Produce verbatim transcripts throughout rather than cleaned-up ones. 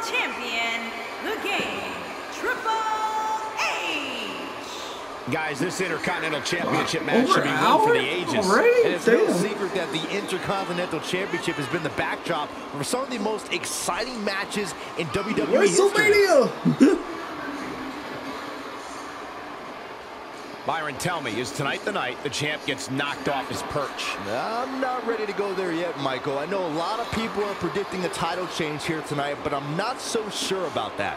Champion, The Game, Triple H. Guys, this Intercontinental Championship match Over should be an one for hour the ages. already? And it's no Damn. secret that the Intercontinental Championship has been the backdrop for some of the most exciting matches in W W E history. WrestleMania! Byron, tell me, is tonight the night the champ gets knocked off his perch? I'm not ready to go there yet, Michael. I know a lot of people are predicting a title change here tonight, but I'm not so sure about that.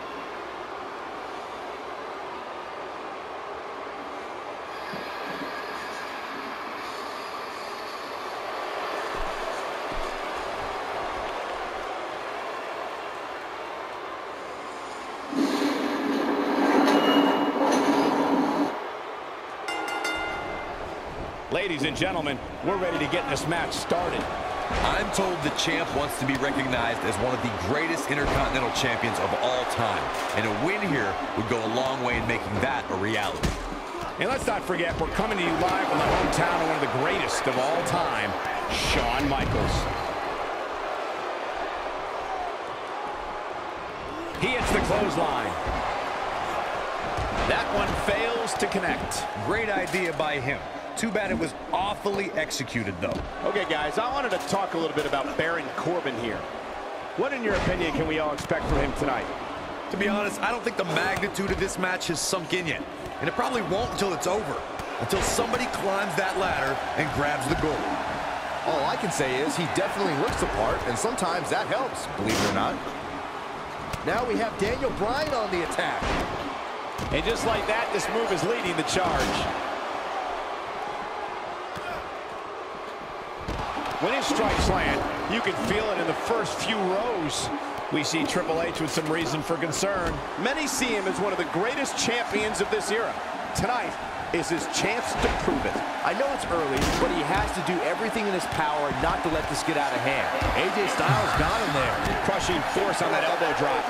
Ladies and gentlemen, we're ready to get this match started. I'm told the champ wants to be recognized as one of the greatest Intercontinental Champions of all time. And a win here would go a long way in making that a reality. And let's not forget, we're coming to you live from the hometown of one of the greatest of all time, Shawn Michaels. He hits the clothesline. That one fails to connect. Great idea by him. Too bad it was awfully executed, though. Okay, guys, I wanted to talk a little bit about Baron Corbin here. What, in your opinion, can we all expect from him tonight? To be honest, I don't think the magnitude of this match has sunk in yet. And it probably won't until it's over. Until somebody climbs that ladder and grabs the gold. All I can say is he definitely looks the part, and sometimes that helps, believe it or not. Now we have Daniel Bryan on the attack. And just like that, this move is leading the charge. When his strikes land, you can feel it in the first few rows. We see Triple H with some reason for concern. Many see him as one of the greatest champions of this era. Tonight is his chance to prove it. I know it's early, but he has to do everything in his power not to let this get out of hand. A J Styles got him there. Crushing force on that elbow drop.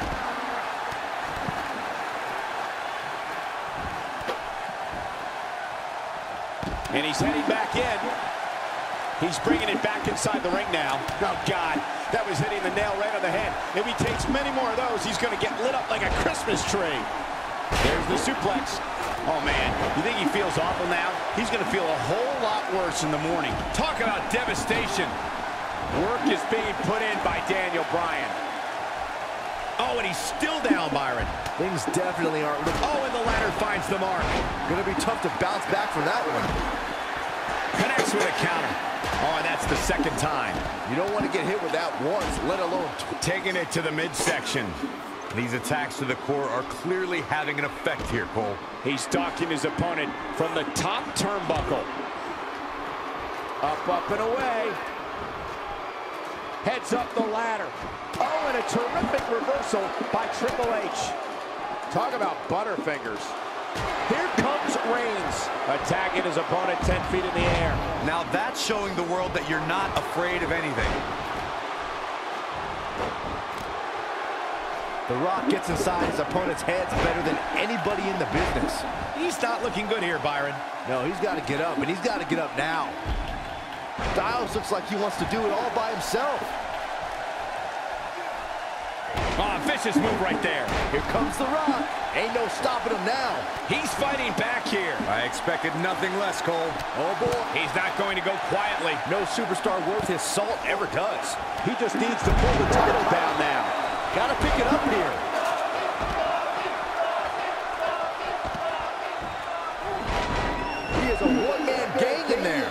And he's heading back in. He's bringing it back inside the ring now. Oh, God, that was hitting the nail right on the head. If he takes many more of those, he's going to get lit up like a Christmas tree. There's the suplex. Oh, man, you think he feels awful now? He's going to feel a whole lot worse in the morning. Talk about devastation. Work is being put in by Daniel Bryan. Oh, and he's still down, Byron. Things definitely aren't looking... Oh, and the ladder finds the mark. Going to be tough to bounce back from that one. Connects with a counter. Oh, and that's the second time. You don't want to get hit with that once, let alone... Taking it to the midsection. These attacks to the core are clearly having an effect here, Cole. He's stalking his opponent from the top turnbuckle. Up, up, and away. Heads up the ladder. Oh, and a terrific reversal by Triple H. Talk about butterfingers. Here comes Reigns, attacking his opponent ten feet in the air. Now that's showing the world that you're not afraid of anything. The Rock gets inside his opponent's heads better than anybody in the business. He's not looking good here, Byron. No, he's got to get up, and he's got to get up now. Styles looks like he wants to do it all by himself. Oh, vicious move right there. Here comes The Rock. Ain't no stopping him now. He's fighting back here. I expected nothing less, Cole. Oh, boy. He's not going to go quietly. No superstar worth his salt ever does. He just needs to pull the title down now. Got to pick it up here. He is a one-man gang in there.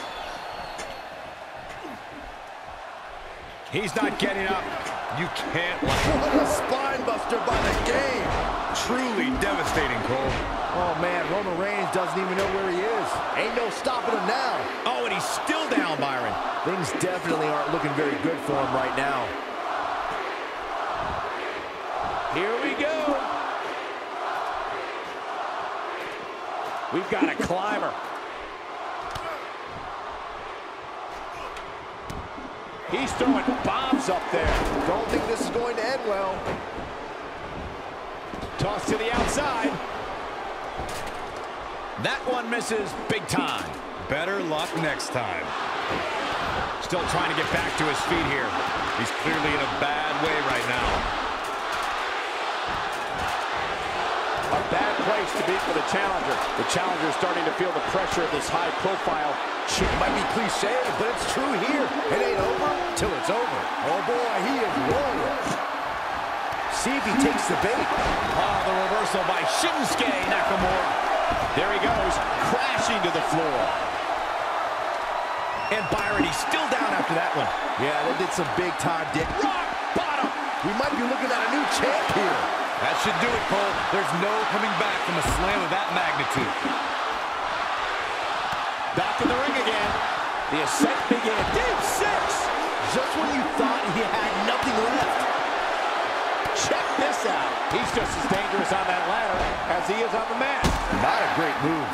He's not getting up. You can't... What a spine buster by the game. Truly devastating, Cole. Oh, man, Roman Reigns doesn't even know where he is. Ain't no stopping him now. Oh, and he's still down, Byron. Things definitely aren't looking very good for him right now. Here we go. We've got a climber. He's throwing bombs up there. Don't think this is going to end well. Toss to the outside. That one misses big time. Better luck next time. Still trying to get back to his feet here. He's clearly in a bad way right now. to be for the challenger. The challenger is starting to feel the pressure of this high-profile champ. It might be cliche, but it's true here. It ain't over till it's over. Oh boy, he is rolling. See if he takes the bait. Oh, the reversal by Shinsuke Nakamura. There he goes, crashing to the floor. And Byron, he's still down after that one. Yeah, they did some big-time dick. Rock bottom. We might be looking at a new champ here. That should do it, Cole. There's no coming back from a slam of that magnitude. Back in the ring again. The ascent begins. Deep six. Just when you thought he had nothing left. Check this out. He's just as dangerous on that ladder as he is on the mat. Not a great move.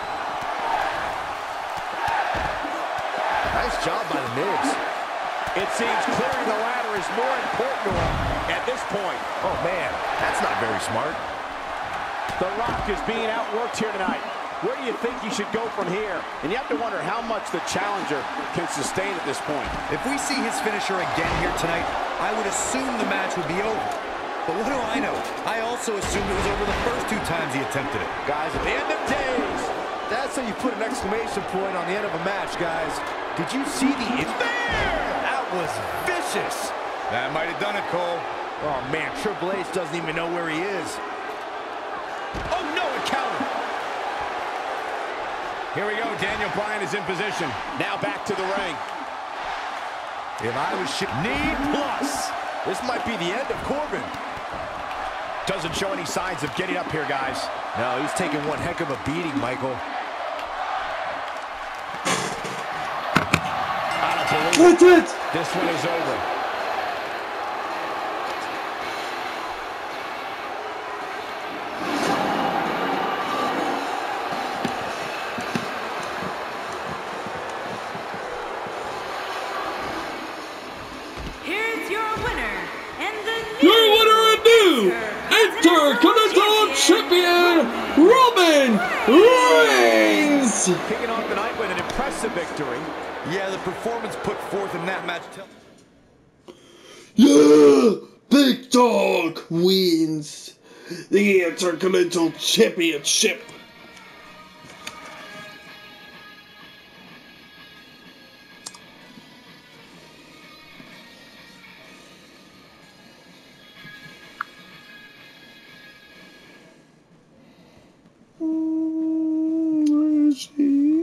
Nice job by the Miz. It seems clearing the ladder is more important to him at this point. Oh, man, that's not very smart. The Rock is being outworked here tonight. Where do you think he should go from here? And you have to wonder how much the challenger can sustain at this point. If we see his finisher again here tonight, I would assume the match would be over. But what do I know? I also assumed it was over the first two times he attempted it. Guys, at the end of days. That's how you put an exclamation point on the end of a match, guys. Did you see the... It's there! That was vicious. That might have done it, Cole. Oh, man, Triple H doesn't even know where he is. Oh, no, a counter. Here we go. Daniel Bryan is in position. Now back to the ring. If I was... Knee plus. This might be the end of Corbin. Doesn't show any signs of getting up here, guys. No, he's taking one heck of a beating, Michael. That's it! This one is over. Here's your winner, and the Your winner and new Intercontinental Champion, Roman Reigns! Kicking off the night with an impressive victory. Yeah, the performance put forth in that match. Yeah! Big Dog wins the Intercontinental Championship. Where is he?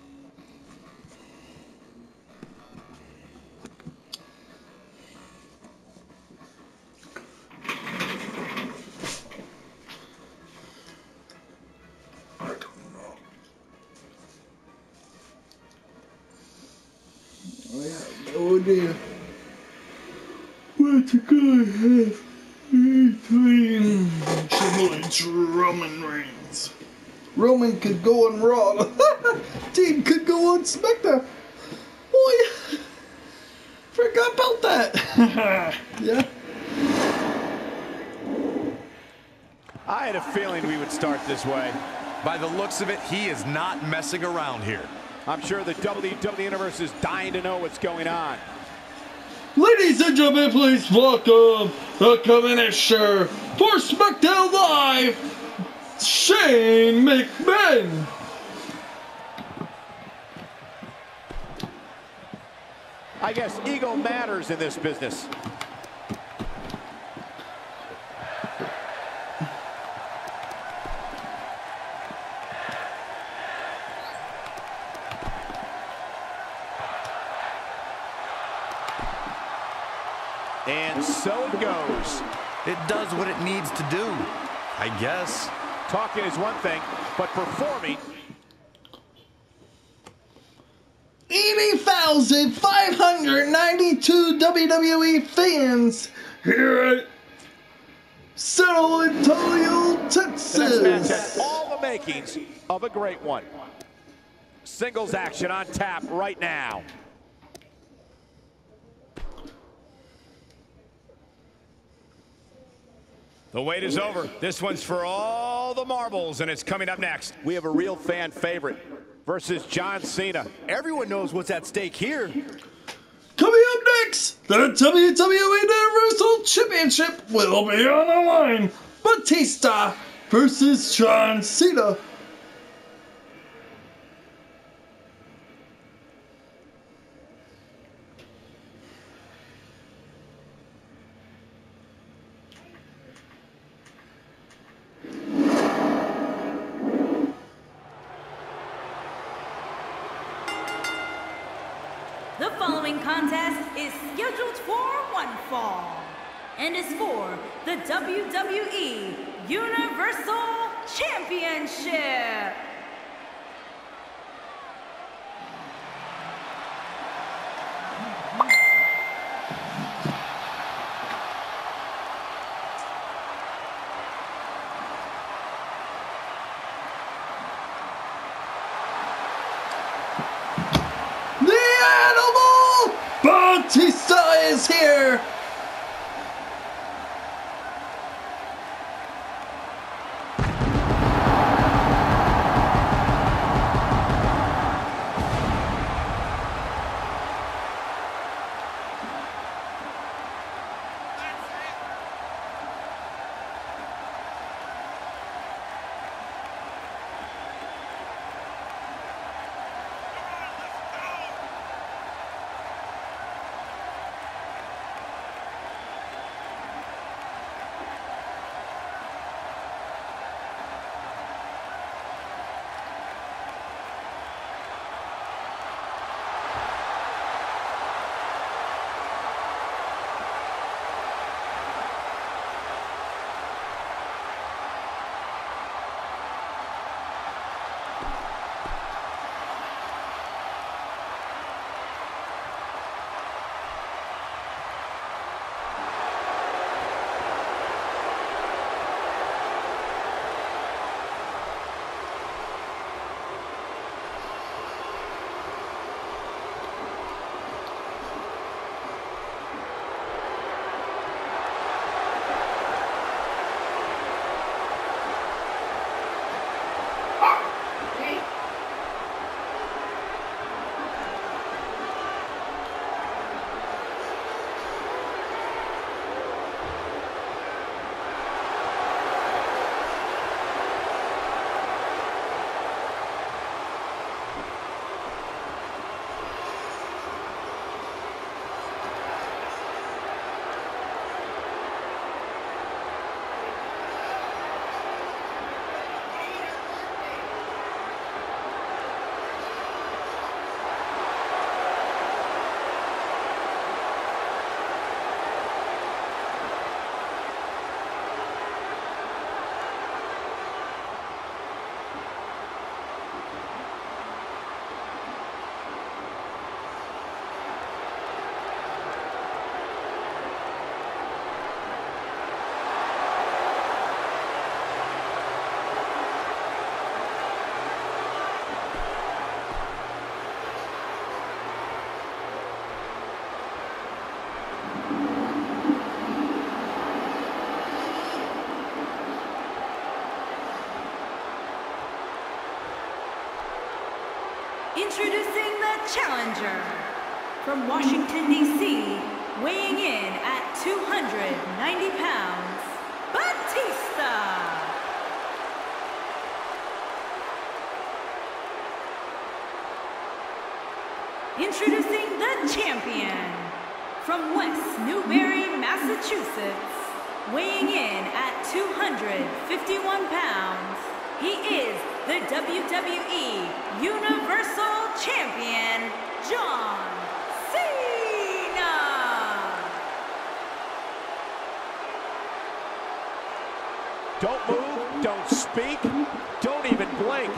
No idea what the guy has between Triple H and Roman Reigns. Roman could go on Raw. Team could go on SmackDown. Boy, forgot about that. Yeah. I had a feeling we would start this way. By the looks of it, he is not messing around here. I'm sure the W W E Universe is dying to know what's going on. Ladies and gentlemen, please welcome the commissioner for SmackDown Live, Shane McMahon. I guess ego matters in this business. And so it goes. It does what it needs to do, I guess. Talking is one thing, but performing... eighty thousand five hundred ninety-two W W E fans here at San Antonio, Texas. The next match has all the makings of a great one. Singles action on tap right now. The wait is over. This one's for all the marbles, and it's coming up next. We have a real fan favorite versus John Cena. Everyone knows what's at stake here. Coming up next, the W W E Universal Championship will be on the line. Batista versus John Cena. The following contest is scheduled for one fall and is for the W W E Universal Championship. Batista is here! Introducing the challenger from Washington, D C, weighing in at two hundred ninety pounds, Batista. Introducing the champion from West Newbury, Massachusetts, weighing in at two hundred fifty-one pounds, he is the W W E Universal Champion, John Cena! Don't move, don't speak, don't even blink.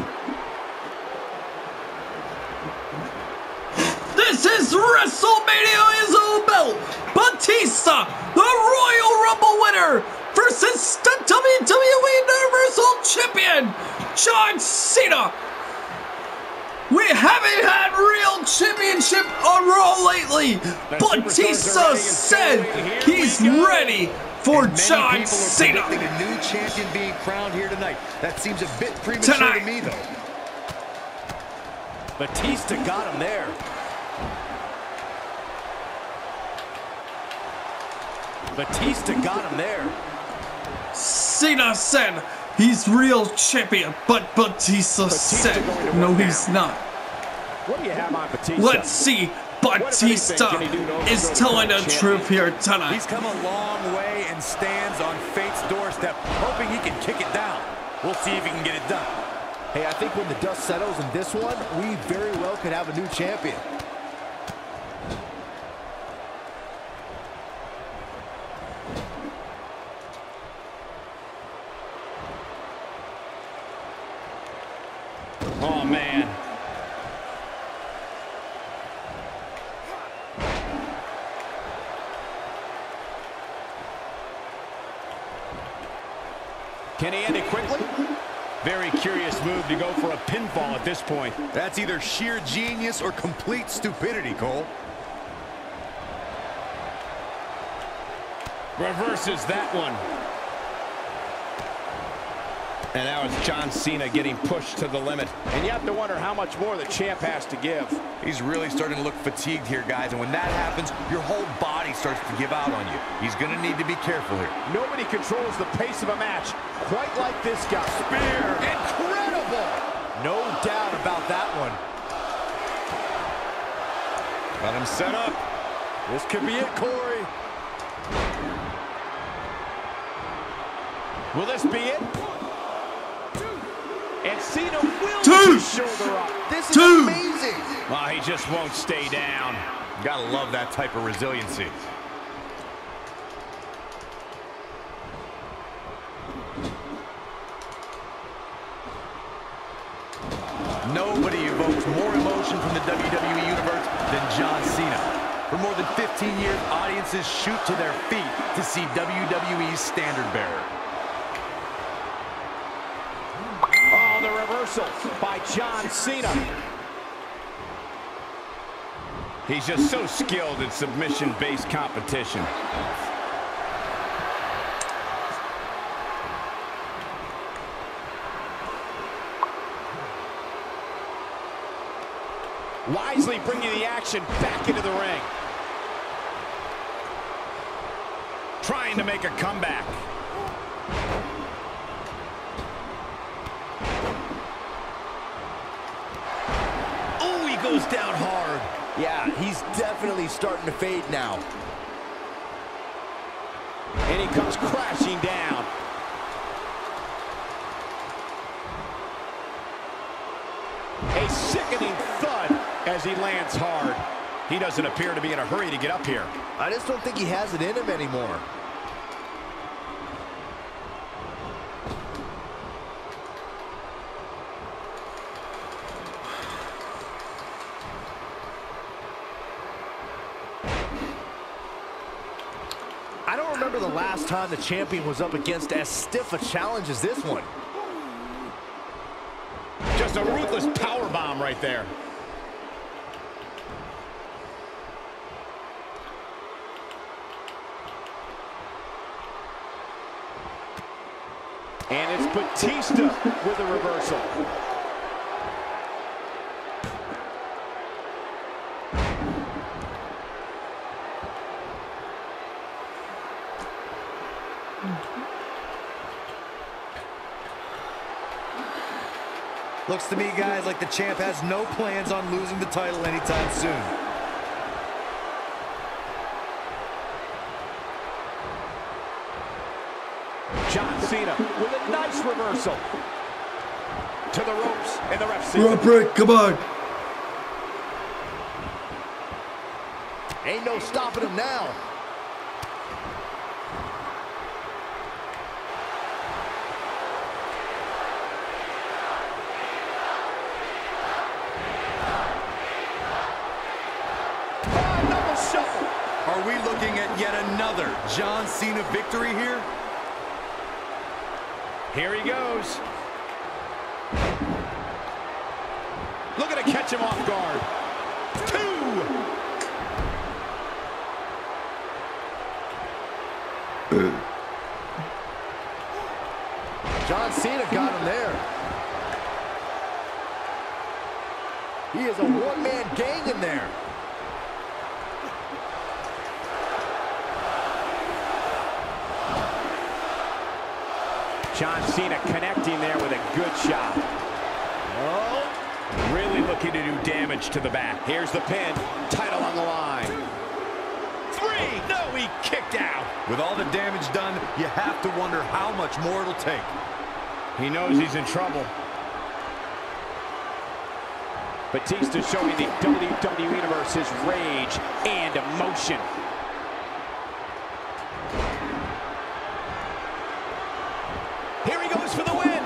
This is WrestleMania is all about Batista, the Royal Rumble winner, versus the W W E Universal Champion, John Cena. We haven't had real championship on Raw lately. Batista said he's ready for John Cena. A new champion being crowned here tonight. That seems a bit premature tonight. to me, though. Batista got him there. Batista got him there. Cena said He's real champion, but Batista, Batista said, going to no, work he's now. not. What do you have on Batista? Let's see. Batista can he do to is overthrow telling the the champion? truth here tonight. He's come a long way and stands on fate's doorstep, hoping he can kick it down. We'll see if he can get it done. Hey, I think when the dust settles in this one, we very well could have a new champion. Oh, man. Can he end it quickly? Very curious move to go for a pinfall at this point. That's either sheer genius or complete stupidity, Cole. Reverses that one. And now it's John Cena getting pushed to the limit. And you have to wonder how much more the champ has to give. He's really starting to look fatigued here, guys, and when that happens, your whole body starts to give out on you. He's going to need to be careful here. Nobody controls the pace of a match quite like this guy. Spear! Incredible! No doubt about that one. Got him set up. This could be it, Corey. Will this be it? And Cena will Two. shoulder up. This is Two. amazing. Well, he just won't stay down. Gotta love that type of resiliency. Nobody evokes more emotion from the W W E Universe than John Cena. For more than fifteen years, audiences shoot to their feet to see W W E's standard bearer. Oh, the reversal by John Cena. He's just so skilled in submission-based competition. Wisely bringing the action back into the ring. Trying to make a comeback. Oh, he goes down hard. Yeah, he's definitely starting to fade now. And he comes crashing down. A sickening thud as he lands hard. He doesn't appear to be in a hurry to get up here. I just don't think he has it in him anymore. I don't remember the last time the champion was up against as stiff a challenge as this one. Just a ruthless power bomb right there. And it's Batista with a reversal. Looks to me, guys, like the champ has no plans on losing the title anytime soon. John Cena with a nice reversal. To the ropes, and the ref sees Rope it. break, come on. Ain't no stopping him now. Another shuffle. Are we looking at yet another John Cena victory here? Here he goes. Looking to catch him off guard. Two. John Cena got him there. He is a one-man gang in there. John Cena connecting there with a good shot. Oh, really looking to do damage to the back. Here's the pin, title on the line. Three, no, he kicked out. With all the damage done, you have to wonder how much more it'll take. He knows he's in trouble. Batista showing the W W E Universe his rage and emotion. Here he goes for the win.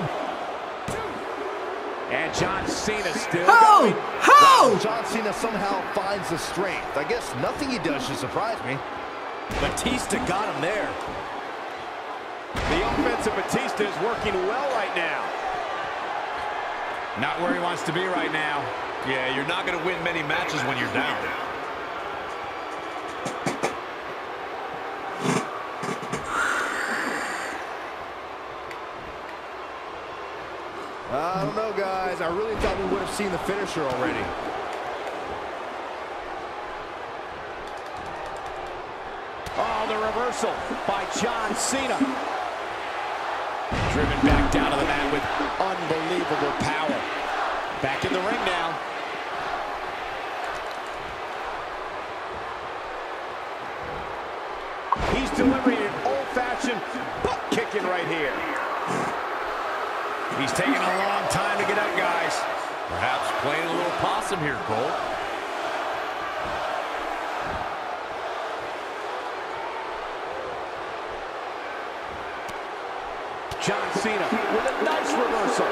And John Cena still How? going. How? John Cena somehow finds the strength. I guess nothing he does should surprise me. Batista got him there. The offense of Batista is working well right now. Not where he wants to be right now. Yeah, you're not going to win many matches when you're down. I don't know, guys. I really thought we would have seen the finisher already. Oh, the reversal by John Cena. Driven back down to the mat with unbelievable power. Back in the ring now. He's delivering an old-fashioned butt kicking right here. He's taking a long time to get up, guys. Perhaps playing a little possum here, Cole. John Cena with a nice reversal.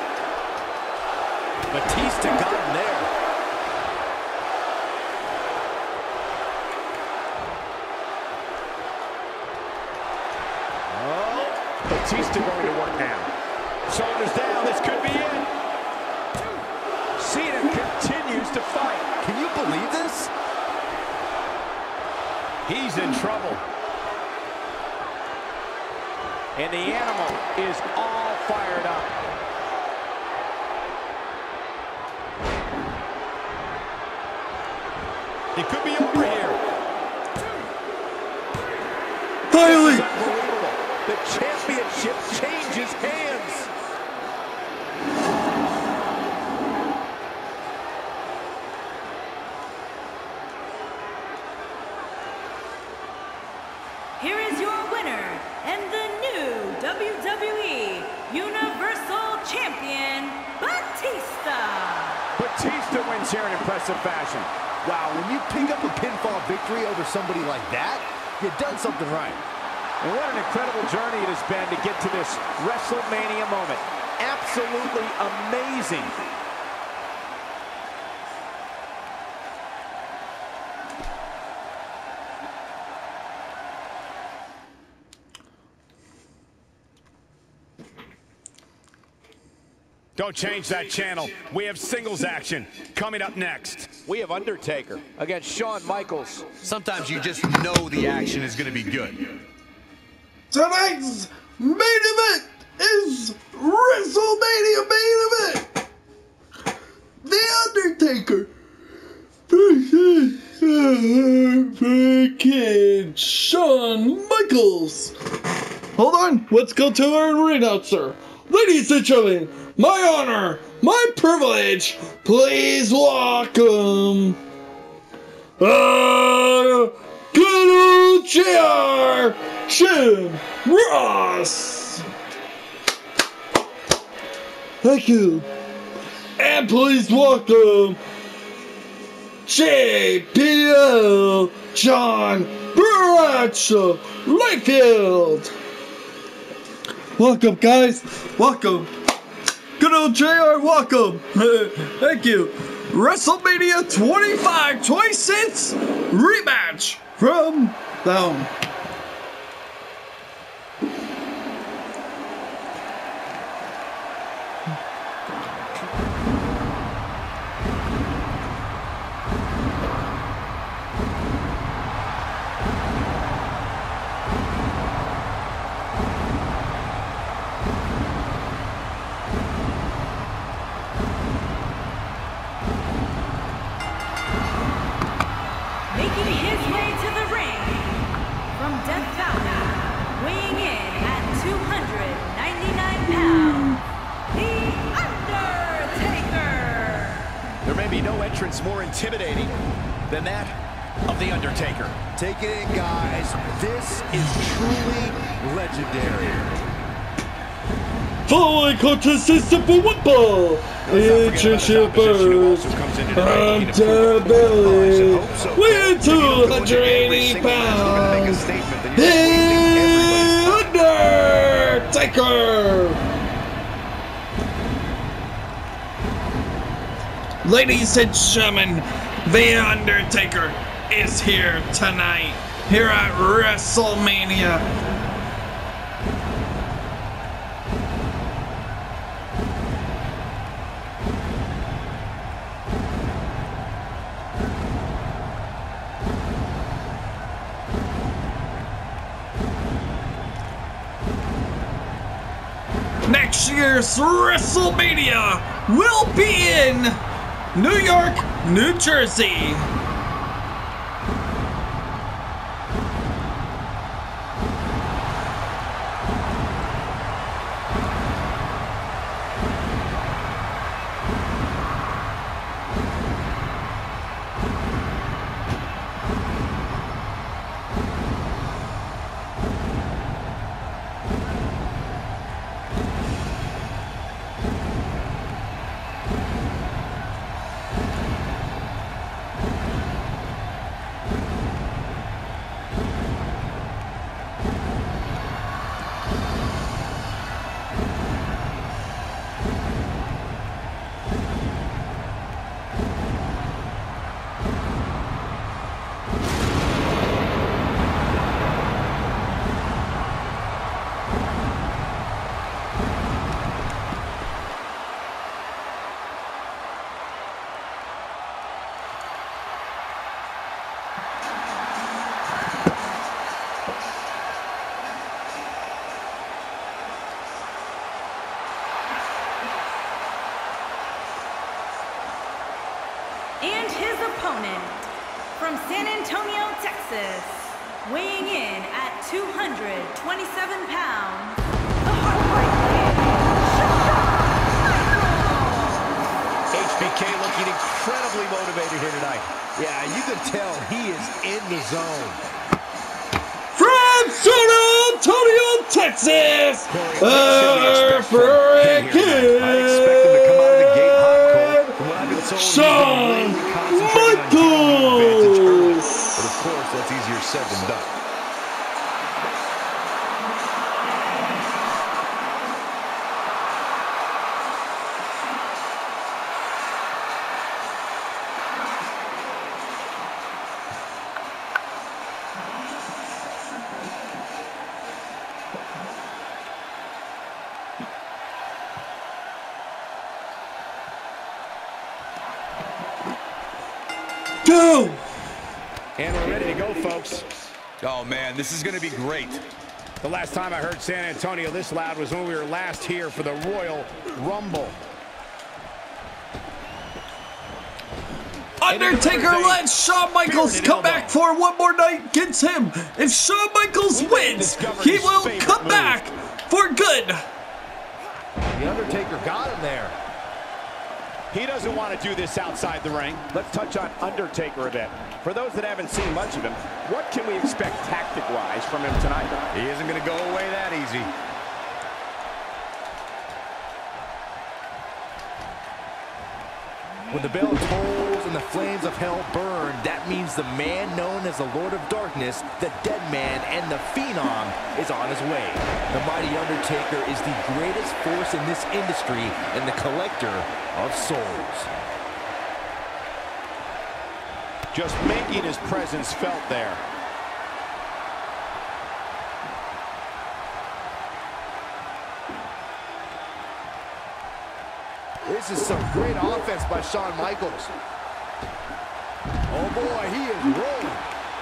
Batista got him there. Oh, Batista going to work now. Shoulders down, this could be it. Cena continues to fight. Can you believe this? He's in trouble. And the animal is all fired up. It could be over here. Finally! Unbelievable. The championship changes hands. Here is your winner and the new W W E Universal Champion, Batista. Batista wins here in impressive fashion. Wow, when you pick up a pinfall victory over somebody like that, you've done something right. And what an incredible journey it has been to get to this WrestleMania moment. Absolutely amazing. Don't change that channel. We have singles action coming up next. We have Undertaker against Shawn Michaels. Sometimes you just know the action is going to be good. Tonight's main event is WrestleMania main event. The Undertaker versus freaking Shawn Michaels. Hold on, let's go to our ring announcer. Ladies and gentlemen, my honor, my privilege, please welcome uh, good old J R Jim Ross. Thank you. And please welcome J P L John Bradshaw Layfield. Welcome, guys. Welcome. Good old J R, welcome. Thank you. WrestleMania twenty-five twenty-six rematch from them. Making his way to the ring entrance more intimidating than that of The Undertaker. Take it in, guys. This is truly legendary. Following contest is Simple Whipple. It's your shippers. I'm Ted Bailey. We're two hundred eighty pounds. The Undertaker. Ladies and gentlemen, The Undertaker is here tonight, here at WrestleMania. Next year's WrestleMania will be in New York, New Jersey. And his opponent, from San Antonio, Texas, weighing in at two hundred twenty-seven pounds, the Heartbreak Kid, Shawn Michaels. H B K looking incredibly motivated here tonight. Yeah, you can tell he is in the zone. From San Antonio, Texas, Heartbreak Kid, I expect him to come out of the gate hot, Cole. From what I've been told, Shawn Michaels. But of course, that's easier said than done. Go! And we're ready to go, folks. Oh, man, this is going to be great. The last time I heard San Antonio this loud was when we were last here for the Royal Rumble. Undertaker lets Shawn Michaels come back for one more night, gets him. If Shawn Michaels wins, he will come back for good. The Undertaker got him there. He doesn't want to do this outside the ring. Let's touch on Undertaker a bit. For those that haven't seen much of him, what can we expect tactic-wise from him tonight? He isn't going to go away that easy. When the bell tolls and the flames of hell burn, that means the man known as the Lord of Darkness, the Dead Man, and the Phenom is on his way. The mighty Undertaker is the greatest force in this industry and the collector of souls. Just making his presence felt there. This is some great offense by Shawn Michaels. Oh boy, he is rolling.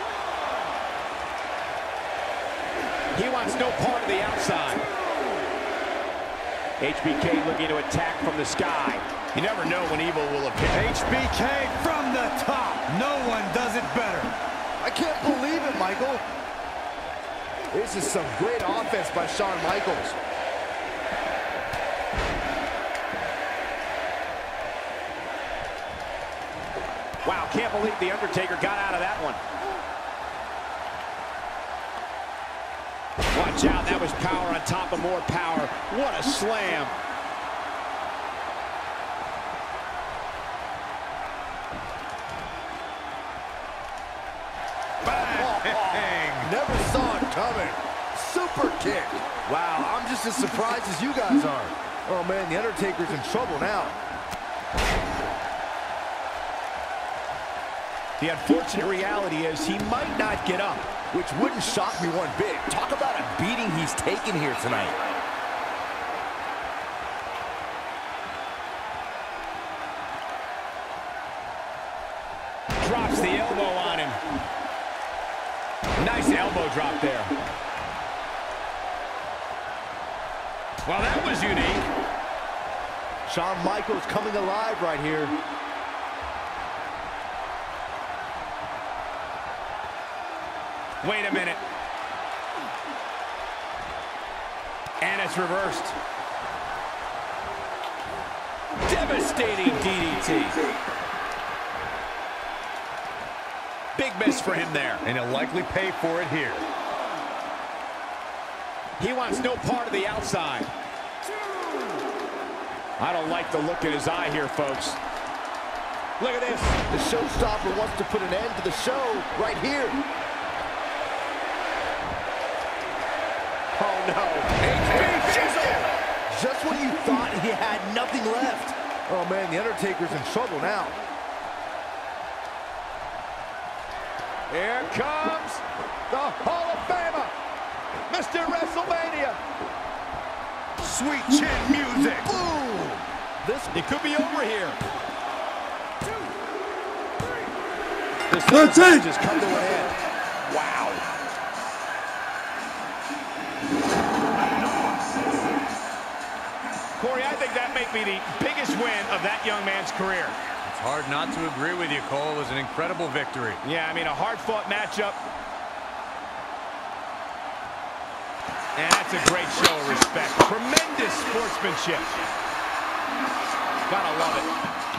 He wants no part of the outside. H B K looking to attack from the sky. You never know when evil will appear. H B K from the top. No one does it better. I can't believe it, Michael. This is some great offense by Shawn Michaels. can't believe The Undertaker got out of that one. Watch out, that was power on top of more power. What a slam. Bang! Never saw it coming. Super kick. Wow, I'm just as surprised as you guys are. Oh man, The Undertaker's in trouble now. The unfortunate reality is he might not get up. Which wouldn't shock me one bit. Talk about a beating he's taken here tonight. Drops the elbow on him. Nice elbow drop there. Well, that was unique. Shawn Michaels coming alive right here. Wait a minute. And it's reversed. Devastating D D T. Big miss for him there. And he'll likely pay for it here. He wants no part of the outside. I don't like the look in his eye here, folks. Look at this. The showstopper wants to put an end to the show right here. Oh, no. Just when you thought he had nothing left. Oh, man, The Undertaker's in trouble now. Here comes the Hall of Famer, Mister WrestleMania. Sweet chin music. Boom! This It could be over here. This That's it. just come to an end. Wow. Corey, I think that may be the biggest win of that young man's career. It's hard not to agree with you, Cole. It was an incredible victory. Yeah, I mean, a hard-fought matchup. And that's a great show of respect. Tremendous sportsmanship. Gotta love it.